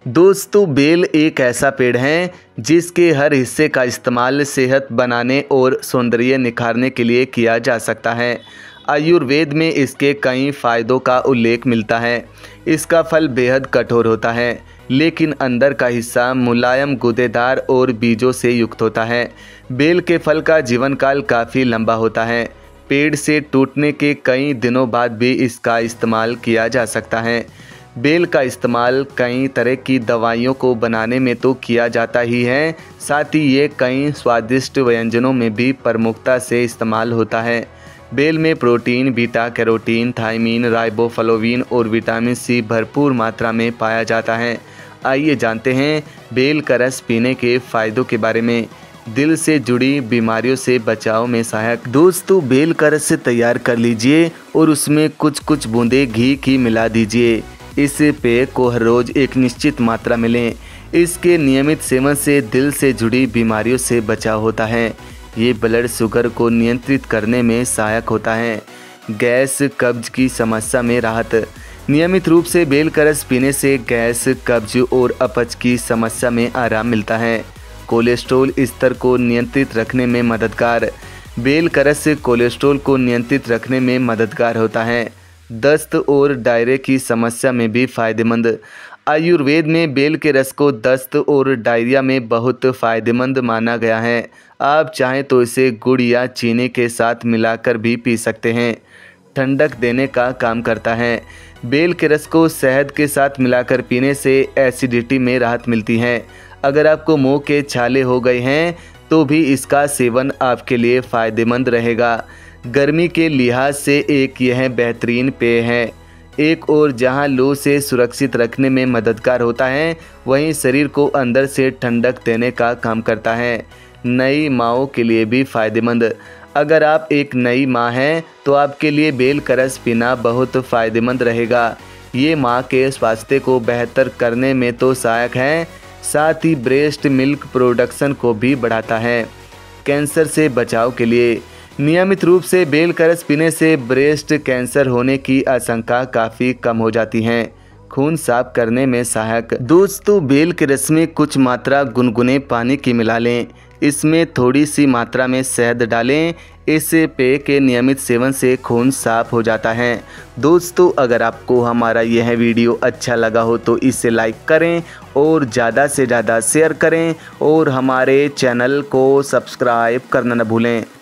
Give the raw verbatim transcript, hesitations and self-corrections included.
दोस्तों, बेल एक ऐसा पेड़ है जिसके हर हिस्से का इस्तेमाल सेहत बनाने और सौंदर्य निखारने के लिए किया जा सकता है। आयुर्वेद में इसके कई फ़ायदों का उल्लेख मिलता है। इसका फल बेहद कठोर होता है, लेकिन अंदर का हिस्सा मुलायम, गूदेदार और बीजों से युक्त होता है। बेल के फल का जीवन काल काफ़ी लंबा होता है। पेड़ से टूटने के कई दिनों बाद भी इसका इस्तेमाल किया जा सकता है। बेल का इस्तेमाल कई तरह की दवाइयों को बनाने में तो किया जाता ही है, साथ ही ये कई स्वादिष्ट व्यंजनों में भी प्रमुखता से इस्तेमाल होता है। बेल में protein, beta carotene, thiamine, riboflavin और विटामिन सी भरपूर मात्रा में पाया जाता है। आइए जानते हैं बेल का रस पीने के फ़ायदों के बारे में। दिल से जुड़ी बीमारियों से बचाव में सहायक। दोस्तों, बेल का रस तैयार कर लीजिए और उसमें कुछ कुछ बूंदें घी की मिला दीजिए। इस पेय को हर रोज़ एक निश्चित मात्रा में लें। इसके नियमित सेवन से दिल से जुड़ी बीमारियों से बचाव होता है। ये ब्लड शुगर को नियंत्रित करने में सहायक होता है। गैस, कब्ज की समस्या में राहत। नियमित रूप से बेल का रस पीने से गैस, कब्ज और अपच की समस्या में आराम मिलता है। कोलेस्ट्रॉल स्तर को नियंत्रित रखने में मददगार। बेल का रस कोलेस्ट्रॉल को नियंत्रित रखने में मददगार होता है। दस्त और डायरिया की समस्या में भी फ़ायदेमंद। आयुर्वेद में बेल के रस को दस्त और डायरिया में बहुत फ़ायदेमंद माना गया है। आप चाहें तो इसे गुड़ या चीनी के साथ मिलाकर भी पी सकते हैं। ठंडक देने का काम करता है। बेल के रस को शहद के साथ मिलाकर पीने से एसिडिटी में राहत मिलती है। अगर आपको मुंह के छाले हो गए हैं तो भी इसका सेवन आपके लिए फ़ायदेमंद रहेगा। गर्मी के लिहाज से एक यह बेहतरीन पेय है। एक और जहां लू से सुरक्षित रखने में मददगार होता है, वहीं शरीर को अंदर से ठंडक देने का काम करता है। नई माँओं के लिए भी फ़ायदेमंद। अगर आप एक नई माँ हैं तो आपके लिए बेल का रस पीना बहुत फ़ायदेमंद रहेगा। ये माँ के स्वास्थ्य को बेहतर करने में तो सहायक है, साथ ही ब्रेस्ट मिल्क प्रोडक्शन को भी बढ़ाता है। कैंसर से बचाव के लिए नियमित रूप से बेल का रस पीने से ब्रेस्ट कैंसर होने की आशंका काफ़ी कम हो जाती है। खून साफ करने में सहायक। दोस्तों, बेल के रस में कुछ मात्रा गुनगुने पानी की मिला लें। इसमें थोड़ी सी मात्रा में शहद डालें। इस पेय के नियमित सेवन से खून साफ हो जाता है। दोस्तों, अगर आपको हमारा यह वीडियो अच्छा लगा हो तो इसे लाइक करें और ज़्यादा से ज़्यादा शेयर करें और हमारे चैनल को सब्सक्राइब करना न भूलें।